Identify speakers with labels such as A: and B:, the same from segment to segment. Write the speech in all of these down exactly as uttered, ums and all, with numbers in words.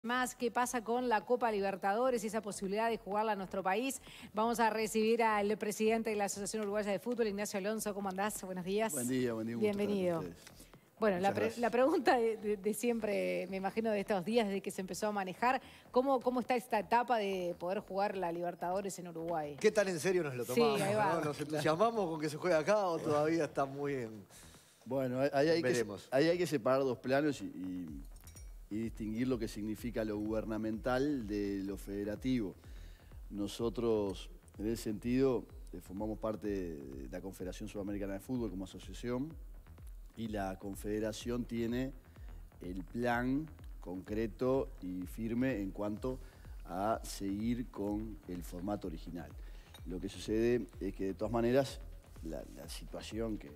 A: Más qué pasa con la Copa Libertadores y esa posibilidad de jugarla en nuestro país. Vamos a recibir al presidente de la Asociación Uruguaya de Fútbol, Ignacio Alonso. ¿Cómo andás? Buenos días.
B: Buen día, buen día.
A: Bienvenido. Bueno, la, pre la, pregunta de, de, de siempre, me imagino, de estos días, desde que se empezó a manejar, ¿cómo, ¿cómo está esta etapa de poder jugar la Libertadores en Uruguay?
C: ¿Qué tan en serio nos lo tomamos?
A: Sí, ahí va.
C: ¿No? ¿Nos entusiasmamos con que se juegue acá o todavía está muy en...?
B: Bueno, ahí hay,
C: Veremos.
B: que, ahí hay que separar dos planos y, y, y distinguir lo que significa lo gubernamental de lo federativo. Nosotros, en ese sentido, formamos parte de la Confederación Sudamericana de Fútbol como asociación y la Confederación tiene el plan concreto y firme en cuanto a seguir con el formato original. Lo que sucede es que, de todas maneras, la, la situación que...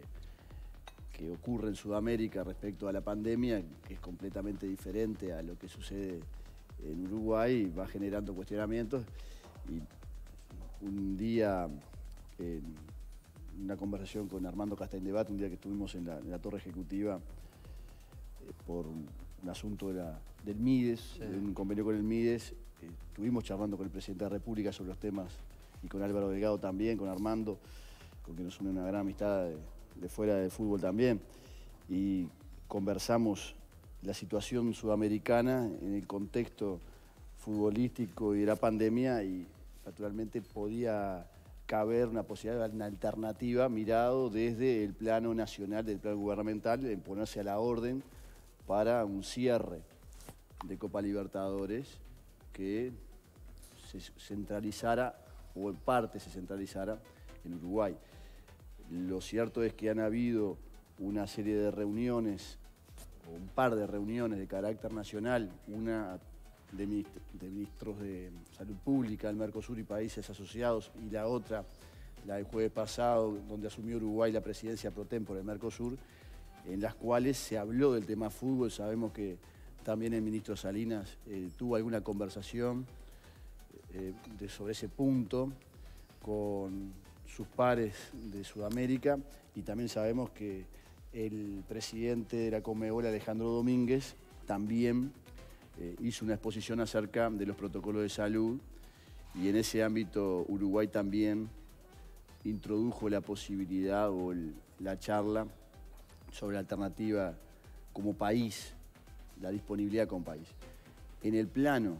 B: que ocurre en Sudamérica respecto a la pandemia, que es completamente diferente a lo que sucede en Uruguay, va generando cuestionamientos. Y un día, en una conversación con Armando Castañdebate, un día que estuvimos en la, en la Torre Ejecutiva, eh, por un, un asunto de la, del MIDES, sí. de un convenio con el MIDES, eh, estuvimos charlando con el presidente de la República sobre los temas, y con Álvaro Delgado también, con Armando, con quien nos une una gran amistad de, de fuera del fútbol también, y conversamos la situación sudamericana en el contexto futbolístico y de la pandemia, y naturalmente podía caber una posibilidad, una alternativa mirado desde el plano nacional, del plano gubernamental, en ponerse a la orden para un cierre de Copa Libertadores que se centralizara, o en parte se centralizara, en Uruguay. Lo cierto es que han habido una serie de reuniones, o un par de reuniones de carácter nacional, una de, ministr de ministros de Salud Pública del Mercosur y países asociados, y la otra, la del jueves pasado, donde asumió Uruguay la presidencia pro tempore del Mercosur, en las cuales se habló del tema fútbol. Sabemos que también el ministro Salinas eh, tuvo alguna conversación eh, de, sobre ese punto con sus pares de Sudamérica, y también sabemos que el presidente de la Conmebol, Alejandro Domínguez, también eh, hizo una exposición acerca de los protocolos de salud, y en ese ámbito Uruguay también introdujo la posibilidad o el, la charla sobre la alternativa como país, la disponibilidad como país. En el plano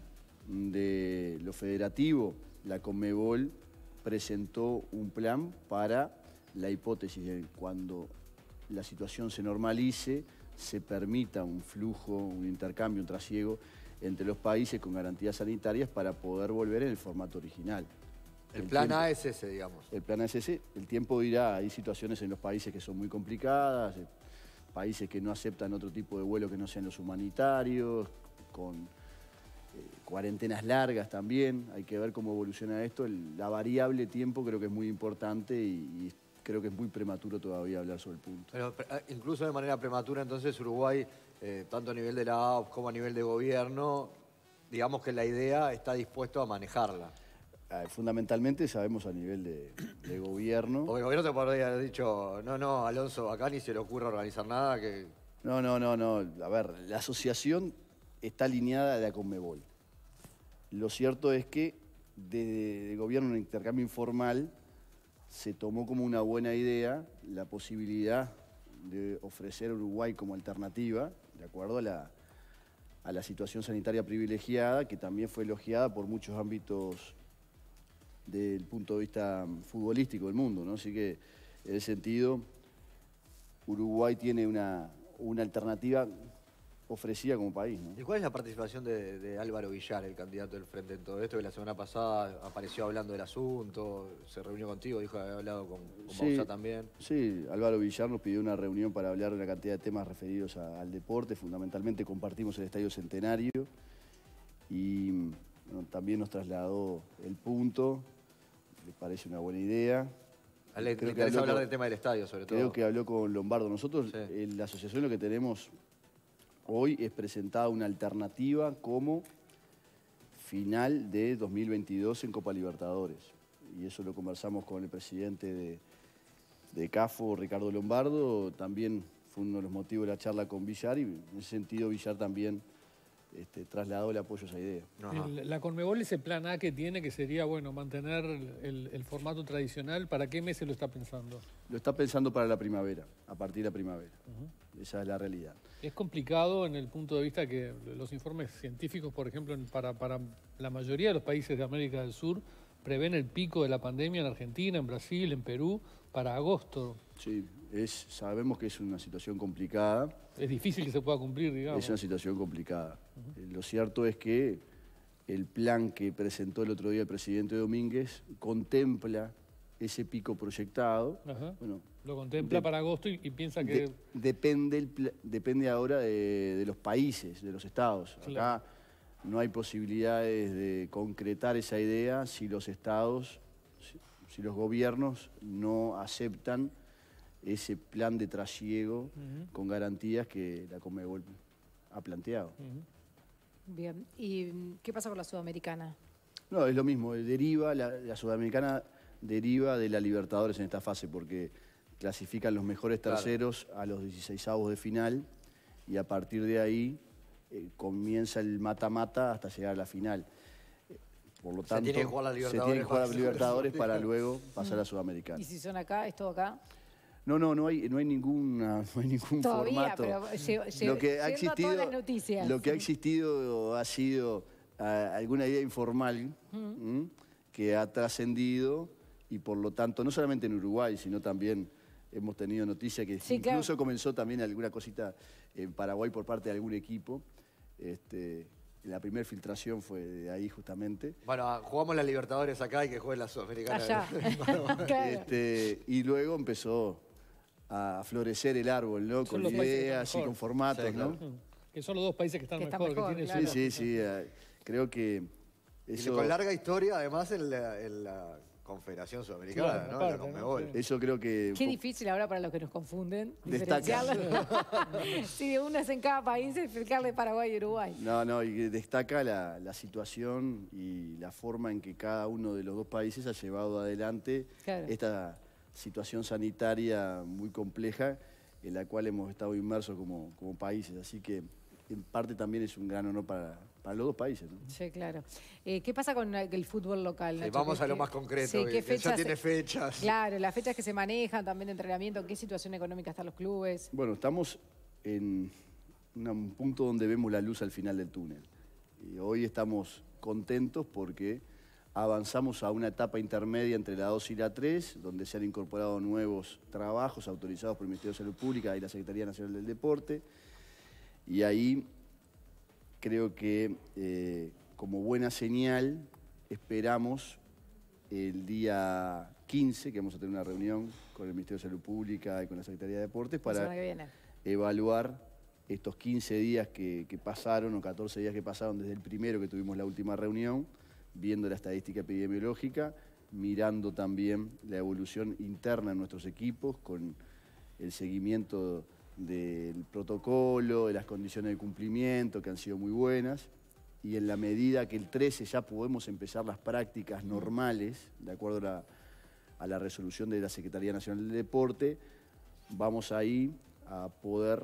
B: de lo federativo, la Conmebol presentó un plan para la hipótesis de cuando la situación se normalice, se permita un flujo, un intercambio, un trasiego entre los países con garantías sanitarias para poder volver en el formato original.
C: El, el plan tiempo, A es ese, digamos.
B: El plan A es ese. El tiempo dirá, hay situaciones en los países que son muy complicadas, países que no aceptan otro tipo de vuelo que no sean los humanitarios, con cuarentenas largas también. Hay que ver cómo evoluciona esto. El, la variable tiempo creo que es muy importante, y, y creo que es muy prematuro todavía hablar sobre el punto.
C: Pero incluso de manera prematura, entonces Uruguay, eh, tanto a nivel de la A O F como a nivel de gobierno, digamos que la idea está dispuesto a manejarla.
B: Eh, fundamentalmente sabemos a nivel de, de gobierno.
C: Porque el gobierno te podría haber dicho, no, no, Alonso, acá ni se le ocurre organizar nada que...
B: No, no, no, no. A ver, la asociación está alineada a la Conmebol. Lo cierto es que desde el gobierno, en un intercambio informal, se tomó como una buena idea la posibilidad de ofrecer a Uruguay como alternativa, de acuerdo a la, a la situación sanitaria privilegiada, que también fue elogiada por muchos ámbitos del punto de vista futbolístico del mundo, ¿no? Así que, en ese sentido, Uruguay tiene una, una alternativa ofrecida como país, ¿no?
C: ¿Y cuál es la participación de, de Álvaro Villar, el candidato del Frente, en todo esto? Que la semana pasada apareció hablando del asunto, se reunió contigo, dijo que había hablado con, con
B: sí,
C: Bausa también.
B: Sí, Álvaro Villar nos pidió una reunión para hablar de una cantidad de temas referidos a, al deporte. Fundamentalmente compartimos el Estadio Centenario, y bueno, también nos trasladó el punto. Le parece una buena idea.
C: Le, le interesa hablar con, del tema del estadio, sobre todo.
B: Creo que habló con Lombardo. Nosotros,
C: sí.
B: en la asociación, lo que tenemos hoy es presentada una alternativa como final de dos mil veintidós en Copa Libertadores. Y eso lo conversamos con el presidente de, de CAFO, Ricardo Lombardo. También fue uno de los motivos de la charla con Villar, y en ese sentido Villar también este, trasladó el apoyo a esa idea.
D: El, la Conmebol, ese plan A que tiene, que sería, bueno, mantener el, el formato tradicional, ¿para qué meses lo está pensando?
B: Lo está pensando para la primavera, a partir de la primavera. Uh-huh. Esa es la realidad.
D: Es complicado en el punto de vista que los informes científicos, por ejemplo, para, para la mayoría de los países de América del Sur, prevén el pico de la pandemia en Argentina, en Brasil, en Perú, para agosto.
B: Sí, es, sabemos que es una situación complicada.
D: Es difícil que se pueda cumplir, digamos.
B: Es una situación complicada. Uh-huh. eh, lo cierto es que el plan que presentó el otro día el presidente Domínguez contempla ese pico proyectado.
D: Ajá. Bueno, lo contempla de, para agosto y, y piensa que...
B: De, depende, el, depende ahora de, de los países, de los estados. Claro. Acá no hay posibilidades de concretar esa idea si los estados, si, si los gobiernos no aceptan ese plan de trasiego uh-huh. con garantías que la Conmebol ha planteado.
A: Uh-huh. Bien, ¿y qué pasa con la Sudamericana?
B: No, es lo mismo, deriva, la, la Sudamericana deriva de la Libertadores en esta fase, porque clasifican los mejores terceros claro. a los dieciseisavos de final, y a partir de ahí eh, comienza el mata-mata hasta llegar a la final. Por lo tanto,
C: se tiene que jugar la Libertadores,
B: se tiene que jugar la Libertadores para luego pasar a Sudamericana.
A: ¿Y si son acá, es todo acá?
B: No, no, no hay, no hay, ninguna, no hay ningún
A: Todavía,
B: formato.
A: Pero
B: lo que ha existido,
A: todas las noticias.
B: Lo que ha existido ha sido uh, alguna idea informal uh-huh. ¿m? que ha trascendido, y por lo tanto, no solamente en Uruguay, sino también hemos tenido noticia que sí, incluso claro. comenzó también alguna cosita en Paraguay por parte de algún equipo. Este, la primera filtración fue de ahí justamente.
C: Bueno, jugamos la Libertadores acá y que juegue la Sudamericana.
A: Allá.
B: Claro. este, y luego empezó a florecer el árbol, ¿no? Con ideas y con formatos, sí, claro. ¿no?
D: Que son los dos países que están
A: que
D: mejor.
A: Está mejor
D: que
A: claro.
D: tiene
B: sí, sí, sí. Uh, creo que eso...
C: Y con larga historia, además, en la, en la Confederación Sudamericana, claro, ¿no? Parte, la Conmebol.
B: ¿no? Eso creo que...
A: Qué difícil ahora para los que nos confunden.
B: Destaca.
A: Si de uno es en cada país, explicarle Paraguay y Uruguay.
B: No, no, y destaca la, la situación y la forma en que cada uno de los dos países ha llevado adelante claro. esta situación sanitaria muy compleja en la cual hemos estado inmersos como, como países. Así que en parte también es un gran honor para, para los dos países, ¿no?
A: Sí, claro. Eh, ¿Qué pasa con el fútbol local, Nacho?
C: Sí, vamos a lo más concreto.
A: Sí, ¿qué fechas
C: ya tiene fechas.
A: Claro, las fechas que se manejan también de entrenamiento, ¿en qué situación económica están los clubes?
B: Bueno, estamos en un punto donde vemos la luz al final del túnel. Y hoy estamos contentos porque avanzamos a una etapa intermedia entre la dos y la tres, donde se han incorporado nuevos trabajos autorizados por el Ministerio de Salud Pública y la Secretaría Nacional del Deporte. Y ahí creo que eh, como buena señal esperamos el día quince, que vamos a tener una reunión con el Ministerio de Salud Pública y con la Secretaría de Deportes para evaluar estos quince días que, que pasaron o catorce días que pasaron desde el primero que tuvimos la última reunión, viendo la estadística epidemiológica, mirando también la evolución interna en nuestros equipos con el seguimiento del protocolo, de las condiciones de cumplimiento que han sido muy buenas, y en la medida que el trece ya podemos empezar las prácticas normales, de acuerdo a la, a la resolución de la Secretaría Nacional del Deporte, vamos ahí a poder,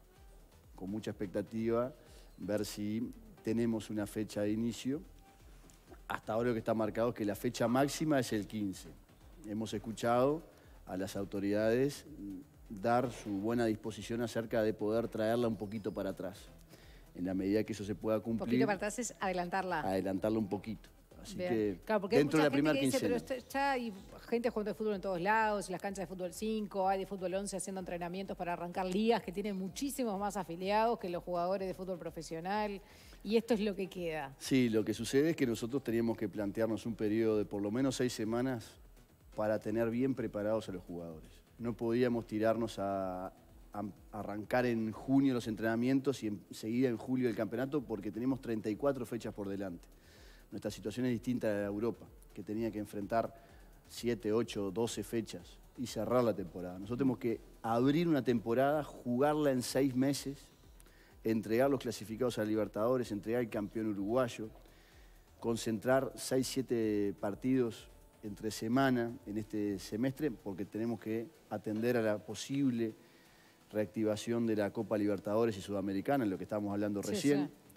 B: con mucha expectativa, ver si tenemos una fecha de inicio. Hasta ahora lo que está marcado es que la fecha máxima es el quince. Hemos escuchado a las autoridades dar su buena disposición acerca de poder traerla un poquito para atrás. En la medida que eso se pueda cumplir... Un
A: poquito para atrás es adelantarla.
B: Adelantarla un poquito. Así
A: Bien.
B: que
A: claro, porque
B: dentro
A: hay
B: de la
A: mucha
B: primera
A: gente que
B: quincena.
A: dice, pero ya hay gente jugando de fútbol en todos lados, las canchas de fútbol cinco, hay de fútbol once haciendo entrenamientos para arrancar ligas que tienen muchísimos más afiliados que los jugadores de fútbol profesional, y esto es lo que queda. Sí,
B: lo que sucede es que nosotros teníamos que plantearnos un periodo de por lo menos seis semanas para tener bien preparados a los jugadores. No podíamos tirarnos a, a arrancar en junio los entrenamientos y enseguida en julio el campeonato porque tenemos treinta y cuatro fechas por delante. Nuestra situación es distinta a la de Europa, que tenía que enfrentar siete, ocho, doce fechas y cerrar la temporada. Nosotros tenemos que abrir una temporada, jugarla en seis meses, entregar los clasificados a Libertadores, entregar el campeón uruguayo, concentrar seis, siete partidos entre semana en este semestre, porque tenemos que atender a la posible reactivación de la Copa Libertadores y Sudamericana, en lo que estábamos hablando recién. Sí, sí.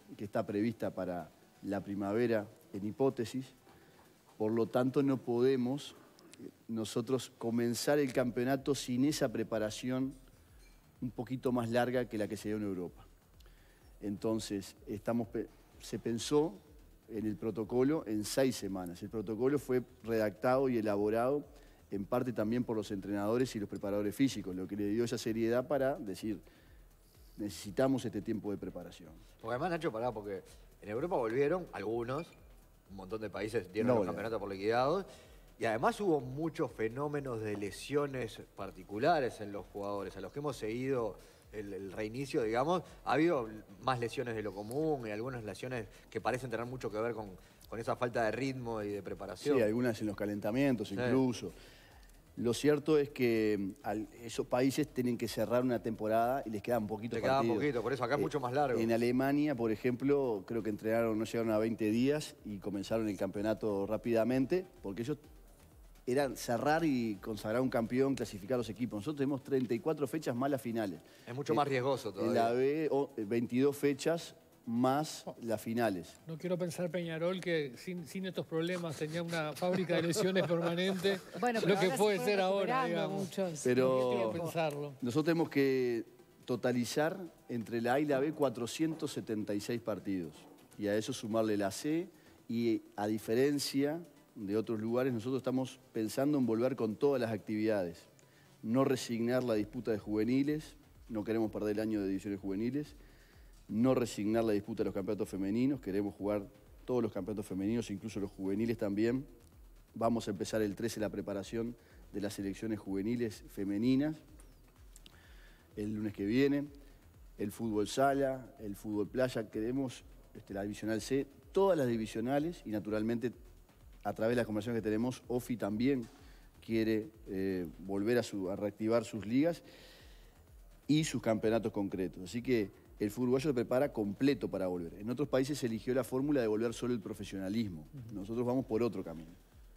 B: que está prevista para la primavera en hipótesis. Por lo tanto, no podemos nosotros comenzar el campeonato sin esa preparación un poquito más larga que la que se dio en Europa. Entonces, estamos, se pensó en el protocolo en seis semanas. El protocolo fue redactado y elaborado en parte también por los entrenadores y los preparadores físicos, lo que le dio esa seriedad para decir, necesitamos este tiempo de preparación.
C: Porque además, Nacho, pará, porque en Europa volvieron algunos, un montón de países dieron
B: No,
C: los campeonatos por liquidados, y además hubo muchos fenómenos de lesiones particulares en los jugadores, a los que hemos seguido el, el reinicio, digamos. Ha habido más lesiones de lo común y algunas lesiones que parecen tener mucho que ver con, con esa falta de ritmo y de preparación.
B: Sí, algunas en los calentamientos
C: Sí.
B: incluso. Lo cierto es que al, esos países tienen que cerrar una temporada y les quedan poquitos
C: Le queda
B: partidos.
C: poquito, por eso acá es
B: Eh,
C: mucho más largo.
B: En Alemania, por ejemplo, creo que entrenaron, no llegaron a veinte días y comenzaron el campeonato rápidamente, porque ellos eran cerrar y consagrar un campeón, clasificar los equipos. Nosotros tenemos treinta y cuatro fechas más las finales.
C: Es mucho
B: Eh,
C: más riesgoso todavía.
B: En la B, o- veintidós fechas más las finales.
D: No quiero pensar Peñarol que sin, sin estos problemas tenía una fábrica de lesiones permanente,
A: Bueno, pero
D: lo que
A: ahora se
D: puede
A: fueron
D: ser ahora,
A: recuperando
D: digamos.
A: muchos.
B: Pero-
A: en
D: Quiero
A: este tiempo.
D: pensarlo.
B: Nosotros tenemos que totalizar entre la A y la B cuatrocientos setenta y seis partidos. Y a eso sumarle la C. Y a diferencia de otros lugares, nosotros estamos pensando en volver con todas las actividades. No resignar la disputa de juveniles, no queremos perder el año de divisiones juveniles. No resignar la disputa de los campeonatos femeninos, queremos jugar todos los campeonatos femeninos, incluso los juveniles también. Vamos a empezar el trece la preparación de las selecciones juveniles femeninas el lunes que viene. El fútbol sala, el fútbol playa, queremos este, la divisional C, todas las divisionales y naturalmente a través de las conversaciones que tenemos, OFI también quiere eh, volver a, su, a reactivar sus ligas y sus campeonatos concretos. Así que el fútbol uruguayo se prepara completo para volver. En otros países se eligió la fórmula de volver solo el profesionalismo. Nosotros vamos por otro camino.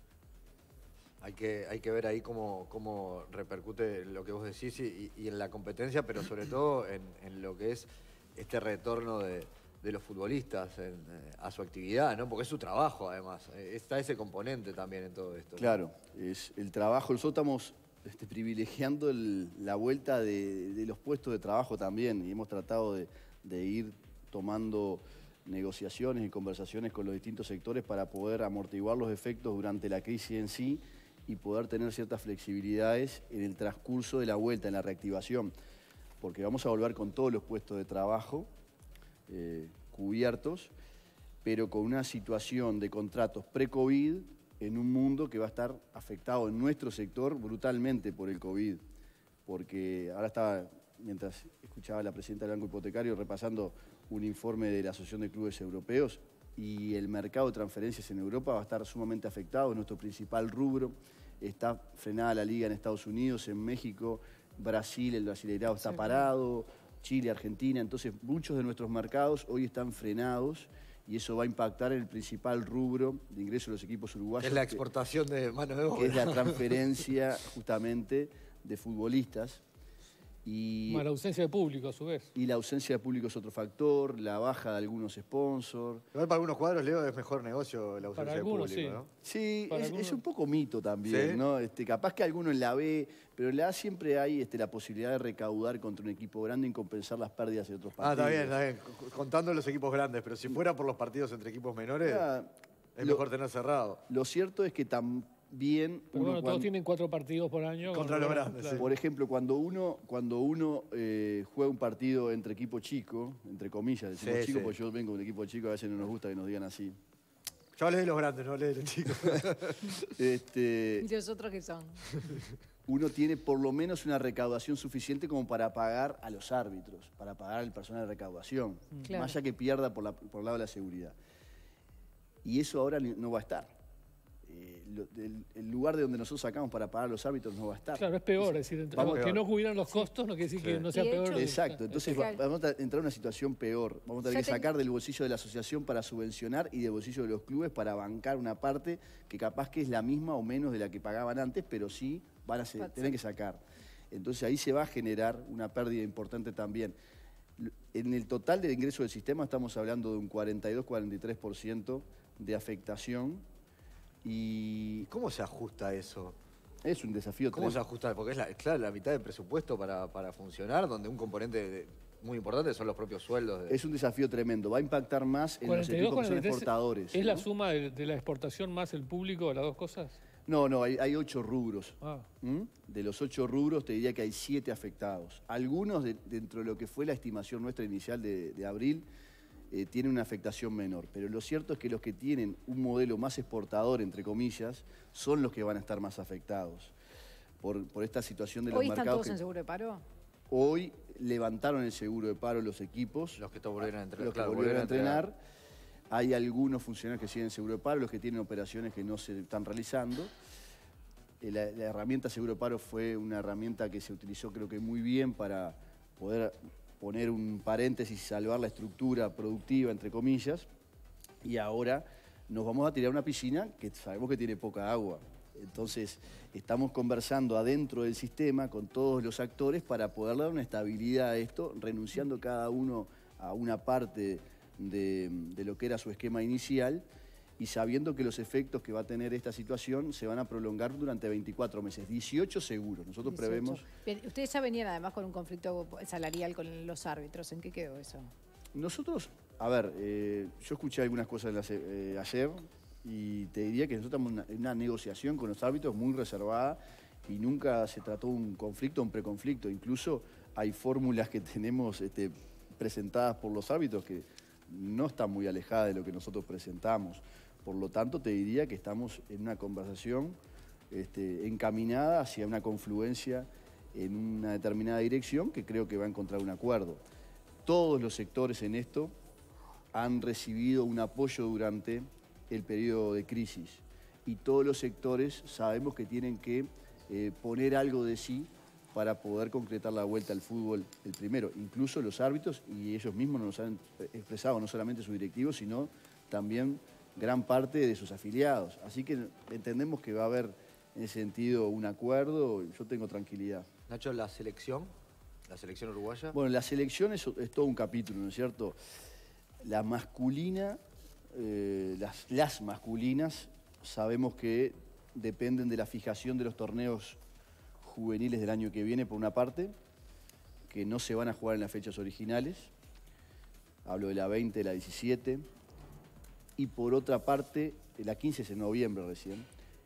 C: Hay que, hay que ver ahí cómo, cómo repercute lo que vos decís y, y en la competencia, pero sobre todo en, en lo que es este retorno de, de los futbolistas en, eh, a su actividad, ¿no? Porque es su trabajo, además. Eh, está ese componente también en todo esto, ¿no?
B: Claro, es el trabajo. Nosotros estamos este, privilegiando el- la vuelta de, de los puestos de trabajo también y hemos tratado de, de ir tomando negociaciones y conversaciones con los distintos sectores para poder amortiguar los efectos durante la crisis en sí y poder tener ciertas flexibilidades en el transcurso de la vuelta, en la reactivación. Porque vamos a volver con todos los puestos de trabajo eh, cubiertos, pero con una situación de contratos pre-COVID en un mundo que va a estar afectado en nuestro sector brutalmente por el COVID. Porque ahora estaba, mientras escuchaba a la presidenta del Banco Hipotecario, repasando un informe de la Asociación de Clubes Europeos, y el mercado de transferencias en Europa va a estar sumamente afectado, es nuestro principal rubro. Está frenada la liga en Estados Unidos, en México, Brasil, el brasileirado está
A: Sí.
B: parado, Chile, Argentina. Entonces, muchos de nuestros mercados hoy están frenados y eso va a impactar en el principal rubro de ingreso de los equipos uruguayos.
C: Es la
B: que-
C: exportación de mano de obra.
B: que es la transferencia justamente de futbolistas. Y,
D: Bueno, la ausencia de público, a su vez.
B: y la ausencia de público es otro factor, la baja de algunos sponsors.
C: Igual para algunos cuadros, Leo, es mejor negocio la ausencia
D: Para
C: de
D: algunos,
C: público,
D: sí.
C: ¿no?
B: Sí,
D: Para
B: es,
D: algunos-
B: es un poco mito también,
C: ¿Sí?
B: ¿no? Este, capaz que alguno en la B, pero en la A siempre hay este, la posibilidad de recaudar contra un equipo grande y compensar las pérdidas de otros
C: Ah,
B: partidos.
C: está bien, está bien. C- Contando los equipos grandes, pero si fuera por los partidos entre equipos menores,
B: Ah,
C: es
B: lo-
C: mejor tener cerrado.
B: Lo cierto es que también
D: Pero
B: uno
D: bueno, todos
B: cuando-
D: tienen cuatro partidos por año.
C: Contra
D: con-
C: los grandes,
D: claro.
C: sí.
B: Por ejemplo, cuando uno, cuando uno eh, juega un partido entre equipo chico, entre comillas, decimos
C: Sí,
B: chico,
C: sí.
B: porque yo vengo de un equipo chico, a veces no nos gusta que nos digan así.
C: Yo hablé de los grandes, no hablé de los chicos.
B: Este,
A: ¿Y los otros qué son?
B: uno tiene por lo menos una recaudación suficiente como para pagar a los árbitros, para pagar al personal de recaudación,
A: Claro.
B: más allá que pierda por, la- por el lado de la seguridad. Y eso ahora ni- no va a estar. Eh, lo- el, el lugar de donde nosotros sacamos para pagar a los árbitros no va a estar.
D: Claro, es peor. Es decir,
B: Vamos-
D: que
C: peor.
D: no cubieran los costos no quiere decir que
C: Sí.
D: no sea
A: Y de
D: peor.
A: hecho-
B: Exacto, entonces va-
A: Claro.
B: vamos a entrar en una situación peor. Vamos a tener
A: Ya
B: que
A: ten-
B: sacar del bolsillo de la asociación para subvencionar y del bolsillo de los clubes para bancar una parte que capaz que es la misma o menos de la que pagaban antes, pero sí van a se-
A: Va-
B: tener que sacar. Entonces ahí se va a generar una pérdida importante también. En el total de ingreso del sistema estamos hablando de un cuarenta y dos, cuarenta y tres por ciento de afectación. Y
C: ¿Cómo se ajusta eso?
B: es un desafío
C: ¿Cómo se
B: tremendo.
C: ajusta? Porque es la, claro, la mitad del presupuesto para, para funcionar, donde un componente de- muy importante son los propios sueldos. de-
B: Es un desafío tremendo. Va a impactar más en los
D: cuarenta y dos,
B: equipos que son
D: cuarenta y tres,
B: exportadores.
D: ¿Es la
B: ¿no?
D: suma de, de la exportación más el público, las dos cosas?
B: No, no, hay, hay ocho rubros.
D: Ah.
B: ¿Mm? De los ocho rubros te diría que hay siete afectados. Algunos, de- dentro de lo que fue la estimación nuestra inicial de, de abril, eh, tienen una afectación menor. Pero lo cierto es que los que tienen un modelo más exportador, entre comillas, son los que van a estar más afectados. Por, por esta situación de los
A: ¿Hoy están
B: mercados.
A: todos
B: que
A: en seguro de paro?
B: hoy levantaron el seguro de paro los equipos.
C: Los que volvieron a entrenar.
B: Los que
C: claro,
B: volvieron a entrenar. Hay algunos funcionarios que siguen seguro de paro, los que tienen operaciones que no se están realizando. Eh, La, la herramienta seguro de paro fue una herramienta que se utilizó creo que muy bien para poder poner un paréntesis y salvar la estructura productiva, entre comillas. Y ahora nos vamos a tirar a una piscina que sabemos que tiene poca agua. Entonces, estamos conversando adentro del sistema con todos los actores para poder dar una estabilidad a esto, renunciando cada uno a una parte de, de lo que era su esquema inicial y sabiendo que los efectos que va a tener esta situación se van a prolongar durante veinticuatro meses, dieciocho seguros. Nosotros
A: dieciocho.
B: prevemos...
A: Bien, ustedes ya venían además con un conflicto salarial con los árbitros. ¿En qué quedó eso?
B: Nosotros, a ver, eh, yo escuché algunas cosas las, eh, ayer y te diría que nosotros estamos en una, una negociación con los árbitros muy reservada y nunca se trató un conflicto o un preconflicto. Incluso hay fórmulas que tenemos este, presentadas por los árbitros que no están muy alejadas de lo que nosotros presentamos. Por lo tanto, te diría que estamos en una conversación este, encaminada hacia una confluencia en una determinada dirección que creo que va a encontrar un acuerdo. Todos los sectores en esto han recibido un apoyo durante el periodo de crisis y todos los sectores sabemos que tienen que eh, poner algo de sí para poder concretar la vuelta al fútbol el primero. Incluso los árbitros, y ellos mismos nos han expresado, no solamente sus directivos, sino también gran parte de sus afiliados. Así que entendemos que va a haber en ese sentido un acuerdo y yo tengo tranquilidad.
C: Nacho, la selección, la selección uruguaya.
B: Bueno, la selección es, es todo un capítulo, ¿no es cierto? La masculina, eh, las, las masculinas, sabemos que dependen de la fijación de los torneos juveniles del año que viene, por una parte, que no se van a jugar en las fechas originales. Hablo de la veinte, de la diecisiete. Y por otra parte, la quince es en noviembre recién.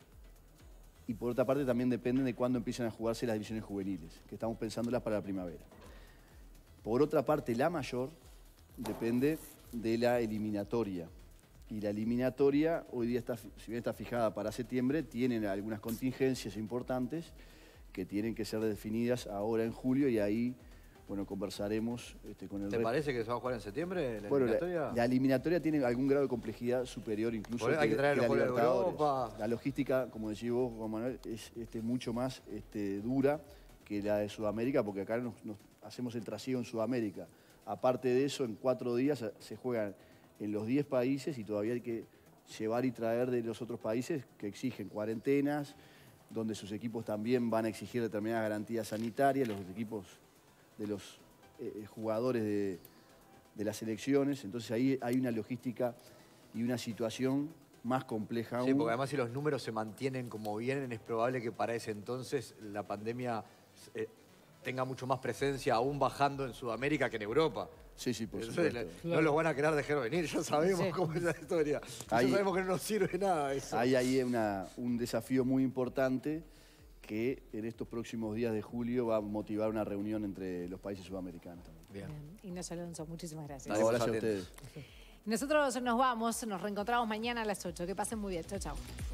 B: Y por otra parte también dependen de cuándo empiezan a jugarse las divisiones juveniles, que estamos pensándolas para la primavera. Por otra parte, la mayor depende de la eliminatoria. Y la eliminatoria hoy día, está, si bien está fijada para septiembre, tienen algunas contingencias importantes que tienen que ser definidas ahora en julio y ahí, bueno, conversaremos este, con el
C: ¿Te
B: resto.
C: parece que se va a jugar en septiembre la
B: Bueno,
C: eliminatoria?
B: la, la eliminatoria tiene algún grado de complejidad superior incluso
C: Por ahí hay que traer
B: la
C: los jugadores de
B: Libertadores.
C: Europa.
B: La logística, como decís vos, Juan Manuel, es este, mucho más este, dura que la de Sudamérica, porque acá nos, nos hacemos el trasiego en Sudamérica. Aparte de eso, en cuatro días se juegan en los diez países y todavía hay que llevar y traer de los otros países que exigen cuarentenas, donde sus equipos también van a exigir determinadas garantías sanitarias, los equipos de los eh, jugadores de, de las selecciones. Entonces ahí hay una logística y una situación más compleja aún.
C: Sí, porque además si los números se mantienen como vienen, es probable que para ese entonces la pandemia eh, tenga mucho más presencia, aún bajando en Sudamérica que en Europa.
B: Sí, sí, por
C: Entonces,
B: supuesto.
C: no los van a querer dejar venir, ya sabemos
A: Sí.
C: cómo es la historia.
B: Ahí-
C: ya sabemos que no nos sirve nada eso.
B: Hay ahí una, un desafío muy importante que en estos próximos días de julio va a motivar una reunión entre los países sudamericanos también.
C: Bien.
A: Bien. Ignacio Alonso, muchísimas gracias.
C: Estaremos
B: Gracias a
C: atentos.
B: ustedes.
A: Nosotros nos vamos, nos reencontramos mañana a las ocho. Que pasen muy bien. Chao, chao.